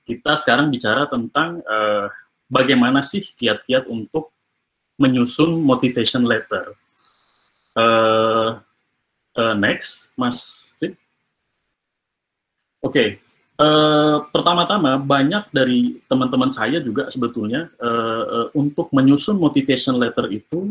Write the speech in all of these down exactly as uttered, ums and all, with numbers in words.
kita sekarang bicara tentang uh, bagaimana sih kiat-kiat untuk menyusun motivation letter. Uh, uh, next, Mas Fit. Oke, okay. uh, pertama-tama banyak dari teman-teman saya juga sebetulnya uh, uh, untuk menyusun motivation letter itu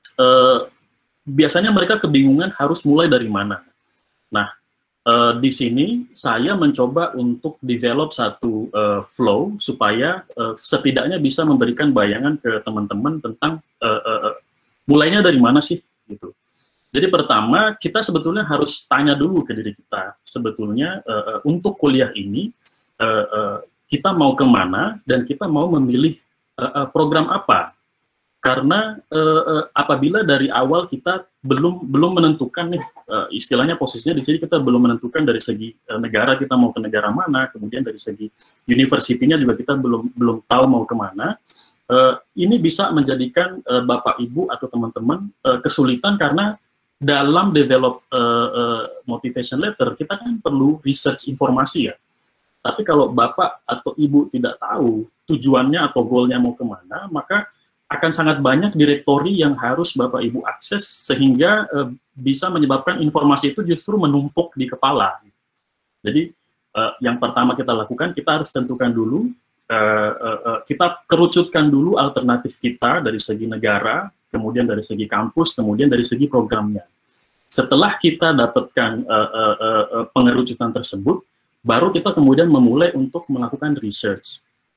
uh, biasanya mereka kebingungan harus mulai dari mana. Nah, uh, di sini saya mencoba untuk develop satu uh, flow supaya uh, setidaknya bisa memberikan bayangan ke teman-teman tentang uh, uh, mulainya dari mana sih, gitu. Jadi pertama, kita sebetulnya harus tanya dulu ke diri kita, sebetulnya uh, uh, untuk kuliah ini, uh, uh, kita mau kemana, dan kita mau memilih uh, uh, program apa. Karena uh, uh, apabila dari awal kita belum belum menentukan nih, uh, istilahnya posisinya di sini kita belum menentukan dari segi uh, negara kita mau ke negara mana, kemudian dari segi universitinya juga kita belum belum tahu mau kemana, uh, ini bisa menjadikan uh, Bapak Ibu atau teman-teman uh, kesulitan karena dalam develop uh, uh, motivation letter, kita kan perlu research informasi ya. Tapi kalau Bapak atau Ibu tidak tahu tujuannya atau goalnya mau kemana, maka akan sangat banyak direktori yang harus Bapak Ibu akses, sehingga uh, bisa menyebabkan informasi itu justru menumpuk di kepala. Jadi, uh, yang pertama kita lakukan, kita harus tentukan dulu, uh, uh, uh, kita kerucutkan dulu alternatif kita dari segi negara, kemudian dari segi kampus, kemudian dari segi programnya. Setelah kita dapatkan uh, uh, uh, pengerucutan tersebut, baru kita kemudian memulai untuk melakukan research.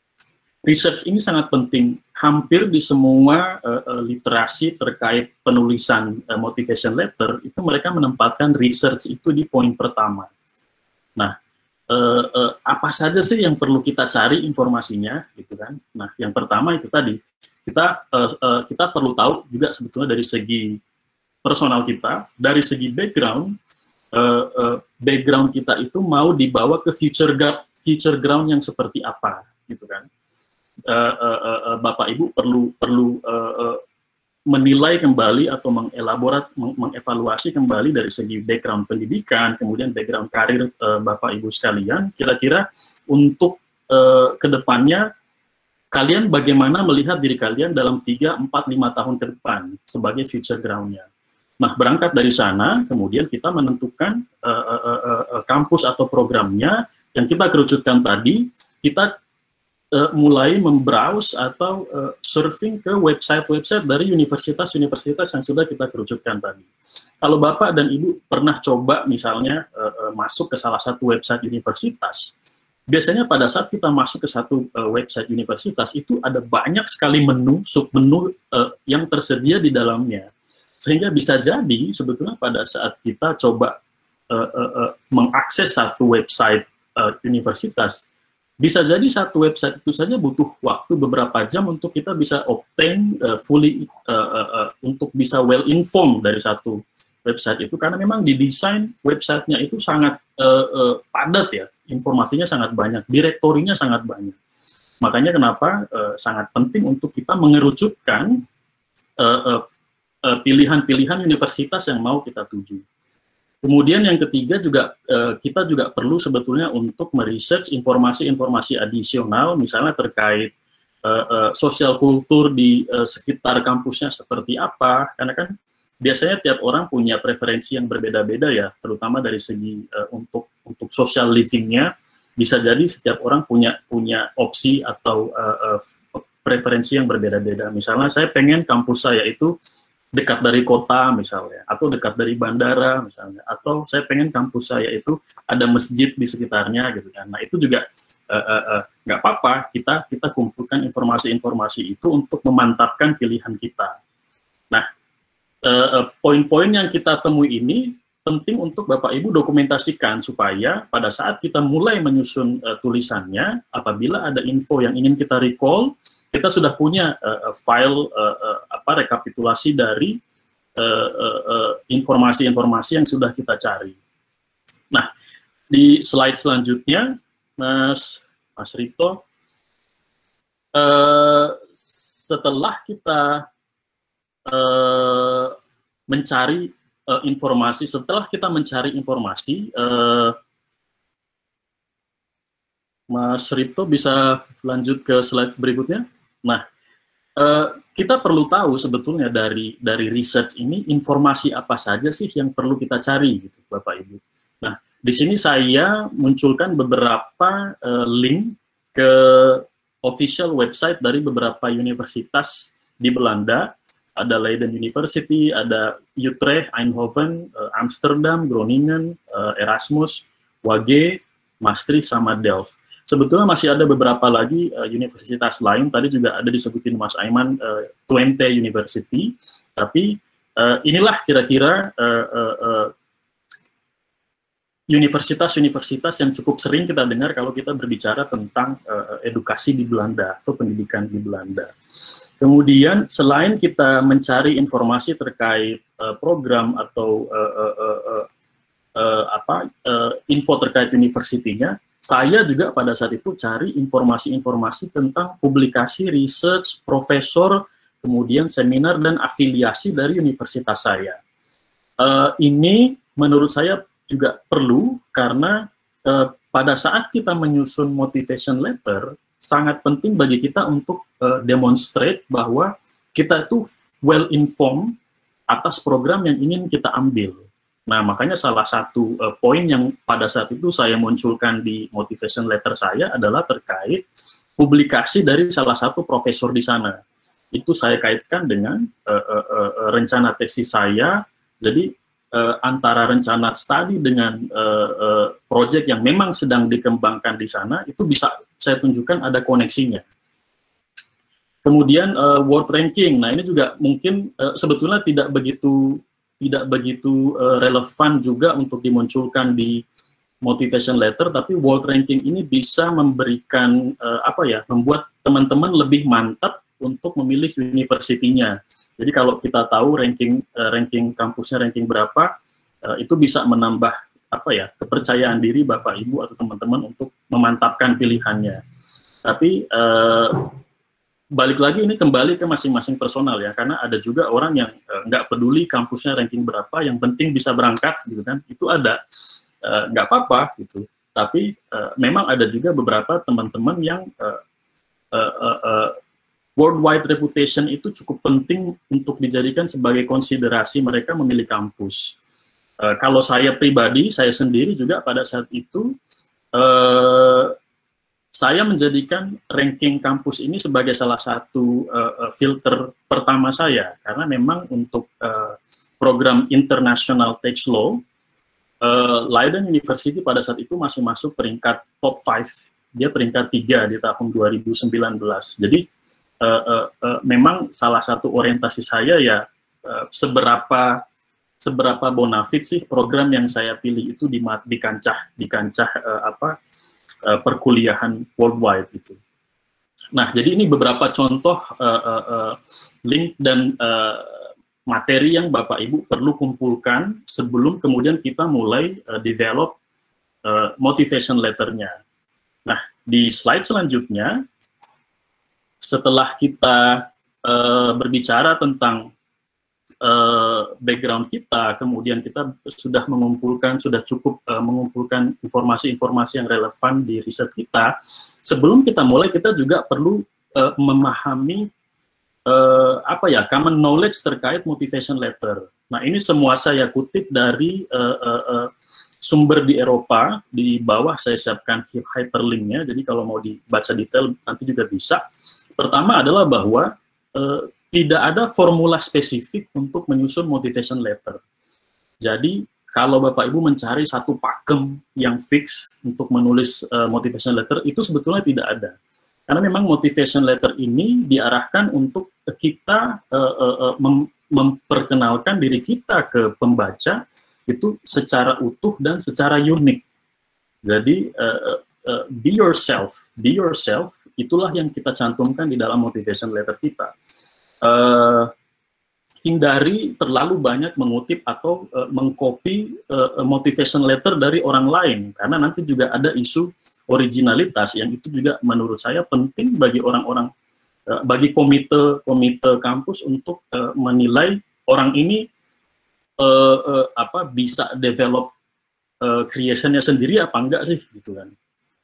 Research ini sangat penting. Hampir di semua uh, uh, literasi terkait penulisan uh, motivation letter, itu mereka menempatkan research itu di poin pertama. Nah, uh, uh, apa saja sih yang perlu kita cari informasinya, gitu kan? Nah, yang pertama itu tadi, kita uh, uh, kita perlu tahu juga sebetulnya dari segi personal kita, dari segi background, uh, uh, background kita itu mau dibawa ke future ground, future ground yang seperti apa, gitu kan? Uh, uh, uh, Bapak Ibu perlu perlu uh, uh, menilai kembali atau mengelaborat, meng mengevaluasi kembali dari segi background pendidikan, kemudian background karir uh, Bapak Ibu sekalian, kira-kira untuk uh, kedepannya kalian bagaimana melihat diri kalian dalam tiga, empat, lima tahun ke depan sebagai future ground-nya. Nah, berangkat dari sana, kemudian kita menentukan uh, uh, uh, uh, kampus atau programnya yang kita kerucutkan tadi, kita uh, mulai membrowse atau uh, surfing ke website-website dari universitas-universitas yang sudah kita kerucutkan tadi. Kalau Bapak dan Ibu pernah coba misalnya uh, uh, masuk ke salah satu website universitas, biasanya pada saat kita masuk ke satu uh, website universitas, itu ada banyak sekali menu, submenu uh, yang tersedia di dalamnya. Sehingga bisa jadi sebetulnya pada saat kita coba uh, uh, uh, mengakses satu website uh, universitas, bisa jadi satu website itu saja butuh waktu beberapa jam untuk kita bisa obtain uh, fully, uh, uh, uh, untuk bisa well informed dari satu website itu, karena memang didesain websitenya itu sangat uh, uh, padat ya, informasinya sangat banyak, direktorinya sangat banyak. Makanya kenapa uh, sangat penting untuk kita mengerucutkan pilihan-pilihan uh, uh, universitas yang mau kita tuju. Kemudian yang ketiga juga, uh, kita juga perlu sebetulnya untuk meresearch informasi-informasi adisional, misalnya terkait uh, uh, sosial kultur di uh, sekitar kampusnya seperti apa, karena kan biasanya tiap orang punya preferensi yang berbeda-beda ya, terutama dari segi uh, untuk untuk social living-nya. Bisa jadi setiap orang punya punya opsi atau uh, uh, preferensi yang berbeda-beda. Misalnya saya pengen kampus saya itu dekat dari kota misalnya, atau dekat dari bandara misalnya, atau saya pengen kampus saya itu ada masjid di sekitarnya gitu kan. Nah itu juga uh, uh, uh, nggak apa-apa, kita kita kumpulkan informasi-informasi itu untuk memantapkan pilihan kita. Nah, poin-poin uh, yang kita temui ini penting untuk Bapak Ibu dokumentasikan supaya pada saat kita mulai menyusun uh, tulisannya, apabila ada info yang ingin kita recall, kita sudah punya uh, file uh, uh, apa rekapitulasi dari informasi-informasi uh, uh, uh, yang sudah kita cari. Nah, di slide selanjutnya, Mas Mas Rito, uh, setelah kita uh, mencari uh, informasi, setelah kita mencari informasi, uh, Mas Ripto bisa lanjut ke slide berikutnya. Nah, eh, kita perlu tahu sebetulnya dari dari research ini informasi apa saja sih yang perlu kita cari, gitu, Bapak Ibu. Nah, di sini saya munculkan beberapa eh, link ke official website dari beberapa universitas di Belanda. Ada Leiden University, ada Utrecht, Eindhoven, eh, Amsterdam, Groningen, eh, Erasmus, W A G, Maastricht, sama Delft. Sebetulnya masih ada beberapa lagi uh, universitas lain, tadi juga ada disebutin Mas Aiman, uh, Twente University, tapi uh, inilah kira-kira uh, uh, uh, universitas-universitas yang cukup sering kita dengar kalau kita berbicara tentang uh, edukasi di Belanda atau pendidikan di Belanda. Kemudian selain kita mencari informasi terkait uh, program atau uh, uh, uh, uh, uh, apa uh, info terkait universitinya, saya juga pada saat itu cari informasi-informasi tentang publikasi, research, profesor, kemudian seminar dan afiliasi dari universitas saya. Uh, ini menurut saya juga perlu karena uh, pada saat kita menyusun motivation letter, sangat penting bagi kita untuk uh, demonstrate bahwa kita itu well informed atas program yang ingin kita ambil. Nah, makanya salah satu uh, poin yang pada saat itu saya munculkan di motivation letter saya adalah terkait publikasi dari salah satu profesor di sana. Itu saya kaitkan dengan uh, uh, uh, rencana tesis saya. Jadi uh, antara rencana studi dengan uh, uh, proyek yang memang sedang dikembangkan di sana, itu bisa saya tunjukkan ada koneksinya. Kemudian uh, world ranking. Nah, ini juga mungkin uh, sebetulnya tidak begitu tidak begitu uh, relevan juga untuk dimunculkan di motivation letter, tapi world ranking ini bisa memberikan uh, apa ya, membuat teman-teman lebih mantap untuk memilih universitinya. Jadi kalau kita tahu ranking uh, ranking kampusnya ranking berapa, uh, itu bisa menambah apa ya, kepercayaan diri Bapak Ibu atau teman-teman untuk memantapkan pilihannya. Tapi uh, balik lagi ini kembali ke masing-masing personal ya, karena ada juga orang yang nggak uh, peduli kampusnya ranking berapa, yang penting bisa berangkat gitu kan, itu ada, nggak uh, apa-apa gitu. Tapi uh, memang ada juga beberapa teman-teman yang uh, uh, uh, uh, worldwide reputation itu cukup penting untuk dijadikan sebagai konsiderasi mereka memilih kampus. Uh, kalau saya pribadi, saya sendiri juga pada saat itu uh, saya menjadikan ranking kampus ini sebagai salah satu uh, filter pertama saya, karena memang untuk uh, program International Tax Law, uh, Leiden University pada saat itu masih masuk peringkat top lima, dia peringkat tiga di tahun dua ribu sembilan belas. Jadi uh, uh, uh, memang salah satu orientasi saya ya uh, seberapa seberapa bonafit sih program yang saya pilih itu di, di kancah di kancah uh, apa Uh, perkuliahan worldwide itu. Nah, jadi ini beberapa contoh uh, uh, uh, link dan uh, materi yang Bapak Ibu perlu kumpulkan sebelum kemudian kita mulai uh, develop uh, motivation letter-nya. Nah, di slide selanjutnya, setelah kita uh, berbicara tentang Uh, background kita, kemudian kita sudah mengumpulkan, sudah cukup uh, mengumpulkan informasi-informasi yang relevan di riset kita. Sebelum kita mulai, kita juga perlu uh, memahami uh, apa ya, common knowledge terkait motivation letter. Nah, ini semua saya kutip dari uh, uh, uh, sumber di Eropa. Di bawah saya siapkan hyperlinknya, jadi kalau mau dibaca detail nanti juga bisa. Pertama adalah bahwa uh, tidak ada formula spesifik untuk menyusun motivation letter. Jadi, kalau Bapak Ibu mencari satu pakem yang fix untuk menulis uh, motivation letter, itu sebetulnya tidak ada. Karena memang motivation letter ini diarahkan untuk kita uh, uh, mem memperkenalkan diri kita ke pembaca itu secara utuh dan secara unik. Jadi, uh, uh, be yourself, be yourself, itulah yang kita cantumkan di dalam motivation letter kita. Uh, hindari terlalu banyak mengutip atau uh, mengcopy uh, motivation letter dari orang lain, karena nanti juga ada isu originalitas yang itu juga menurut saya penting bagi orang-orang, uh, bagi komite komite kampus untuk uh, menilai orang ini uh, uh, apa bisa develop uh, creationnya sendiri apa enggak sih gitu kan.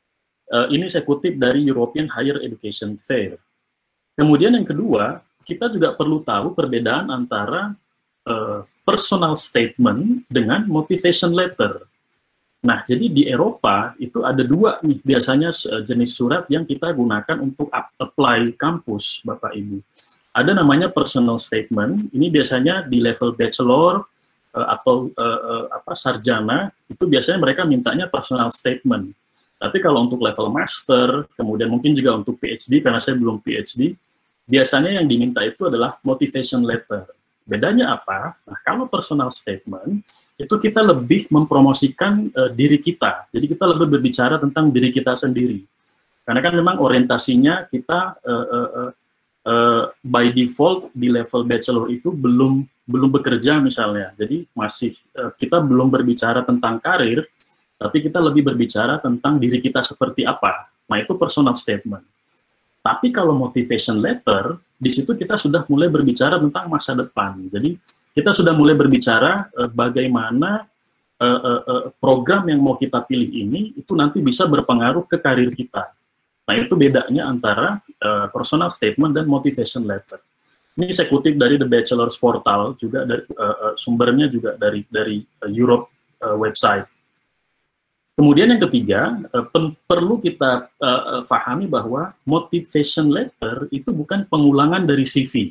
Uh, ini saya kutip dari European Higher Education Fair. Kemudian yang kedua, kita juga perlu tahu perbedaan antara uh, personal statement dengan motivation letter. Nah, jadi di Eropa itu ada dua nih biasanya uh, jenis surat yang kita gunakan untuk apply kampus, Bapak Ibu. Ada namanya personal statement, ini biasanya di level bachelor uh, atau uh, uh, apa sarjana, itu biasanya mereka mintanya personal statement. Tapi kalau untuk level master, kemudian mungkin juga untuk P H D, karena saya belum P H D, biasanya yang diminta itu adalah motivation letter. Bedanya apa? Nah, kalau personal statement, itu kita lebih mempromosikan uh, diri kita. Jadi kita lebih berbicara tentang diri kita sendiri. Karena kan memang orientasinya kita uh, uh, uh, uh, by default di level bachelor itu belum belum bekerja misalnya. Jadi masih uh, kita belum berbicara tentang karir, tapi kita lebih berbicara tentang diri kita seperti apa. Nah, itu personal statement. Tapi kalau motivation letter, di situ kita sudah mulai berbicara tentang masa depan. Jadi, kita sudah mulai berbicara uh, bagaimana uh, uh, uh, program yang mau kita pilih ini, itu nanti bisa berpengaruh ke karir kita. Nah, itu bedanya antara uh, personal statement dan motivation letter. Ini saya kutip dari The Bachelor's Portal, juga dari, uh, uh, sumbernya juga dari, dari uh, Europe uh, website. Kemudian yang ketiga, uh, perlu kita uh, pahami bahwa motivation letter itu bukan pengulangan dari C V.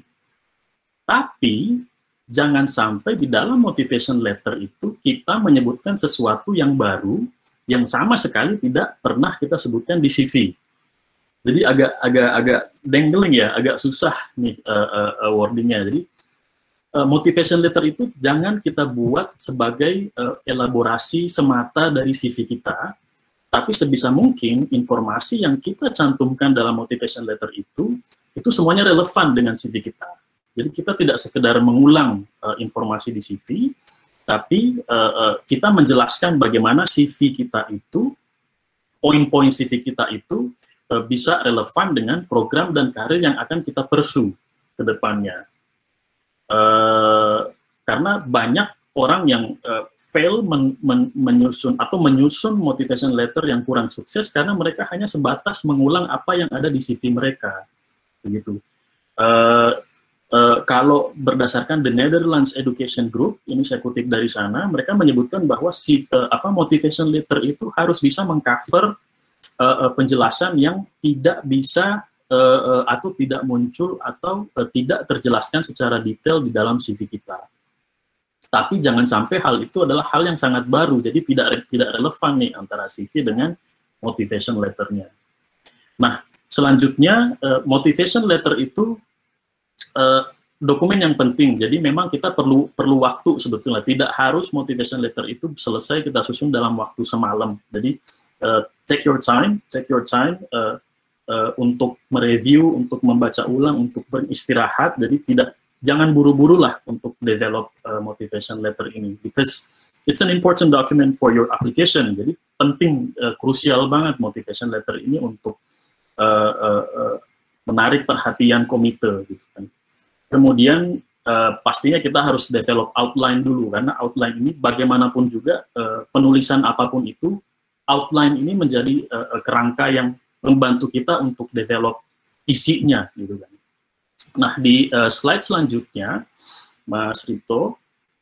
Tapi, jangan sampai di dalam motivation letter itu kita menyebutkan sesuatu yang baru, yang sama sekali tidak pernah kita sebutkan di C V. Jadi agak agak agak dangling ya, agak susah nih uh, uh, wordingnya. Jadi, Uh, motivation letter itu jangan kita buat sebagai uh, elaborasi semata dari C V kita, tapi sebisa mungkin informasi yang kita cantumkan dalam motivation letter itu, itu semuanya relevan dengan C V kita. Jadi kita tidak sekedar mengulang uh, informasi di C V, tapi uh, uh, kita menjelaskan bagaimana C V kita itu, poin-poin C V kita itu uh, bisa relevan dengan program dan karir yang akan kita pursue ke depannya. Uh, karena banyak orang yang uh, fail men, men, menyusun atau menyusun motivation letter yang kurang sukses karena mereka hanya sebatas mengulang apa yang ada di C V mereka, begitu. Uh, uh, kalau berdasarkan The Netherlands Education Group, ini saya kutip dari sana, mereka menyebutkan bahwa si, uh, apa motivation letter itu harus bisa mengcover uh, uh, penjelasan yang tidak bisa Uh, uh, atau tidak muncul atau uh, tidak terjelaskan secara detail di dalam C V kita. Tapi jangan sampai hal itu adalah hal yang sangat baru, jadi tidak tidak relevan nih antara C V dengan motivation letternya. Nah, selanjutnya uh, motivation letter itu uh, dokumen yang penting. Jadi memang kita perlu perlu waktu sebetulnya. Tidak harus motivation letter itu selesai kita susun dalam waktu semalam. Jadi uh, take your time, take your time. Uh, Uh, untuk mereview, untuk membaca ulang, untuk beristirahat. Jadi tidak, jangan buru-buru lah untuk develop uh, motivation letter ini, because it's an important document for your application. Jadi penting, uh, krusial banget motivation letter ini untuk uh, uh, uh, menarik perhatian komite, gitu kan. Kemudian uh, pastinya kita harus develop outline dulu, karena outline ini bagaimanapun juga uh, penulisan apapun itu, outline ini menjadi uh, kerangka yang membantu kita untuk develop isinya, gitu kan. Nah, di uh, slide selanjutnya, Mas Rito,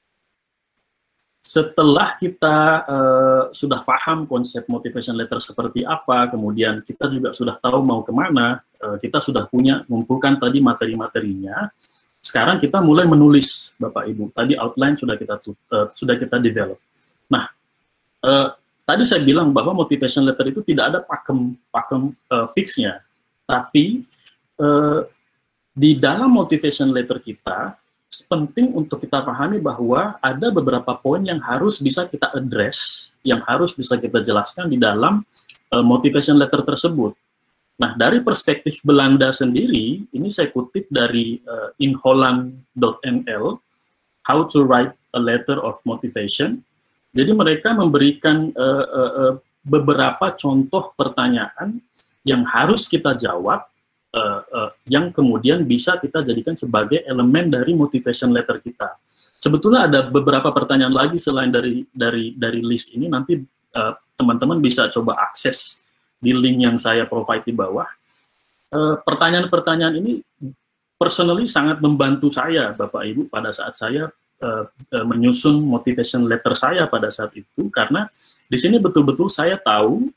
setelah kita uh, sudah paham konsep motivation letter seperti apa, kemudian kita juga sudah tahu mau kemana, uh, kita sudah punya, mengumpulkan tadi materi-materinya, sekarang kita mulai menulis, Bapak Ibu. Tadi outline sudah kita uh, sudah kita develop. Nah, uh, tadi saya bilang bahwa motivation letter itu tidak ada pakem pakem uh, fixnya, tapi uh, di dalam motivation letter kita penting untuk kita pahami bahwa ada beberapa poin yang harus bisa kita address, yang harus bisa kita jelaskan di dalam uh, motivation letter tersebut. Nah, dari perspektif Belanda sendiri, ini saya kutip dari uh, inholland dot n l, How to Write a Letter of Motivation. Jadi mereka memberikan uh, uh, uh, beberapa contoh pertanyaan yang harus kita jawab, uh, uh, yang kemudian bisa kita jadikan sebagai elemen dari motivation letter kita. Sebetulnya ada beberapa pertanyaan lagi selain dari dari dari list ini. Nanti teman-teman uh, bisa coba akses di link yang saya provide di bawah. Pertanyaan-pertanyaan uh, ini personally sangat membantu saya, Bapak Ibu, pada saat saya uh, uh, menyusun motivation letter saya pada saat itu, karena di sini betul-betul saya tahu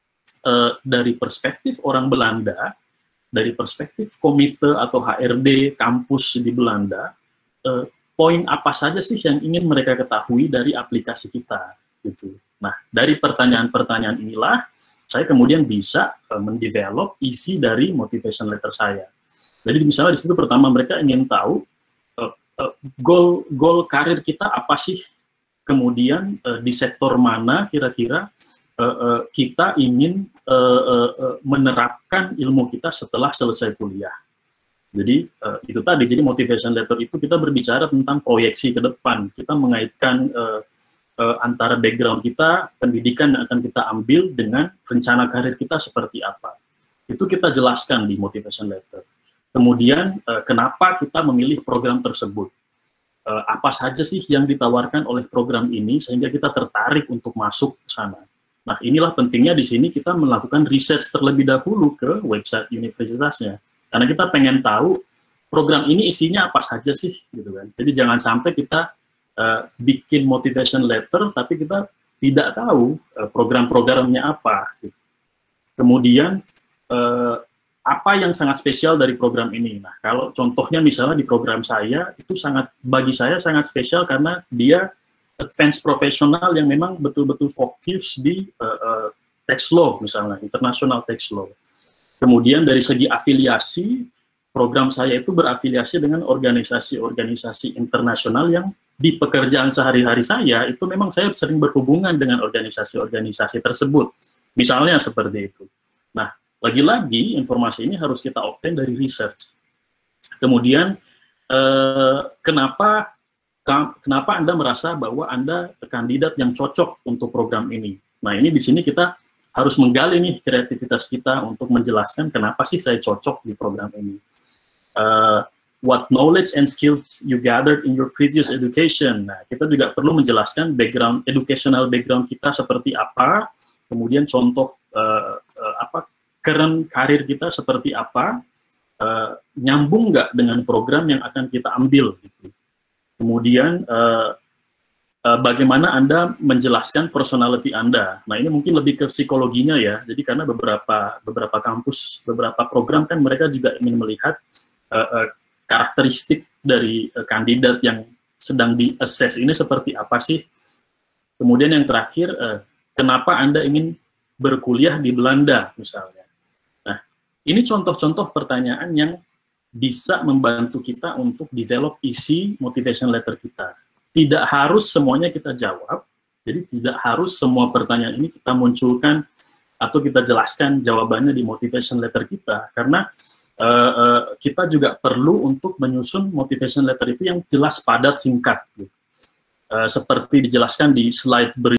uh, dari perspektif orang Belanda, dari perspektif komite atau H R D kampus di Belanda, uh, poin apa saja sih yang ingin mereka ketahui dari aplikasi kita, gitu. Nah, dari pertanyaan-pertanyaan inilah saya kemudian bisa uh, mendevelop isi dari motivation letter saya. Jadi misalnya di situ pertama mereka ingin tahu uh, uh, goal goal karir kita apa sih, kemudian uh, di sektor mana kira-kira uh, uh, kita ingin uh, uh, uh, menerapkan ilmu kita setelah selesai kuliah. Jadi uh, itu tadi, jadi motivation letter itu kita berbicara tentang proyeksi ke depan, kita mengaitkan uh, uh, antara background kita, pendidikan yang akan kita ambil dengan rencana karir kita seperti apa. Itu kita jelaskan di motivation letter. Kemudian uh, kenapa kita memilih program tersebut, uh, apa saja sih yang ditawarkan oleh program ini sehingga kita tertarik untuk masuk ke sana. Nah, inilah pentingnya di sini kita melakukan research terlebih dahulu ke website universitasnya. Karena kita pengen tahu program ini isinya apa saja sih, gitu kan. Jadi jangan sampai kita uh, bikin motivation letter, tapi kita tidak tahu uh, program-programnya apa. Gitu. Kemudian uh, apa yang sangat spesial dari program ini? Nah, kalau contohnya misalnya di program saya itu sangat, bagi saya sangat spesial karena dia advanced profesional yang memang betul-betul fokus di uh, uh, tax law, misalnya international tax law. Kemudian dari segi afiliasi, program saya itu berafiliasi dengan organisasi-organisasi internasional yang di pekerjaan sehari-hari saya, itu memang saya sering berhubungan dengan organisasi-organisasi tersebut. Misalnya seperti itu. Nah, lagi-lagi informasi ini harus kita obtain dari research. Kemudian, eh, kenapa, kenapa Anda merasa bahwa Anda kandidat yang cocok untuk program ini? Nah, ini di sini kita harus menggali nih kreativitas kita untuk menjelaskan kenapa sih saya cocok di program ini. Uh, what knowledge and skills you gathered in your previous education. Nah, kita juga perlu menjelaskan background, educational background kita seperti apa, kemudian contoh uh, uh, apa current karir kita seperti apa, uh, nyambung nggak dengan program yang akan kita ambil. Gitu. Kemudian uh, Uh, bagaimana Anda menjelaskan personality Anda. Nah, ini mungkin lebih ke psikologinya ya. Jadi karena beberapa beberapa kampus, beberapa program kan mereka juga ingin melihat uh, uh, karakteristik dari uh, kandidat yang sedang di-assess ini seperti apa sih. Kemudian yang terakhir, uh, kenapa Anda ingin berkuliah di Belanda misalnya. Nah, ini contoh-contoh pertanyaan yang bisa membantu kita untuk develop isi motivation letter kita. Tidak harus semuanya kita jawab, jadi tidak harus semua pertanyaan ini kita munculkan atau kita jelaskan jawabannya di motivation letter kita, karena uh, uh, kita juga perlu untuk menyusun motivation letter itu yang jelas, padat, singkat. Gitu. Uh, seperti dijelaskan di slide berikutnya.